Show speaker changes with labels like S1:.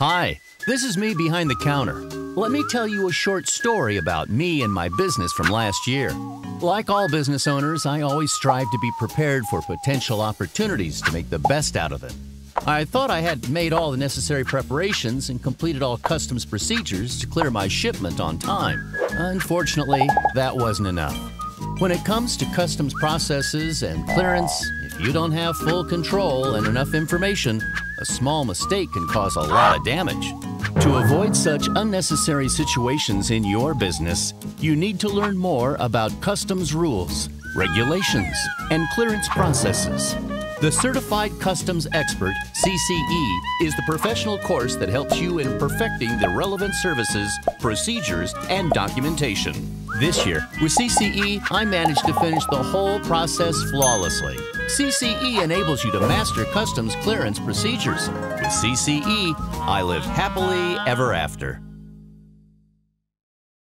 S1: Hi, this is me behind the counter. Let me tell you a short story about me and my business from last year. Like all business owners, I always strive to be prepared for potential opportunities to make the best out of it. I thought I had made all the necessary preparations and completed all customs procedures to clear my shipment on time. Unfortunately, that wasn't enough. When it comes to customs processes and clearance, if you don't have full control and enough information, a small mistake can cause a lot of damage. To avoid such unnecessary situations in your business, you need to learn more about customs rules, regulations, and clearance processes. The Certified Customs Expert, CCE, is the professional course that helps you in perfecting the relevant services, procedures, and documentation. This year, with CCE, I managed to finish the whole process flawlessly. CCE enables you to master customs clearance procedures. With CCE, I live happily ever after.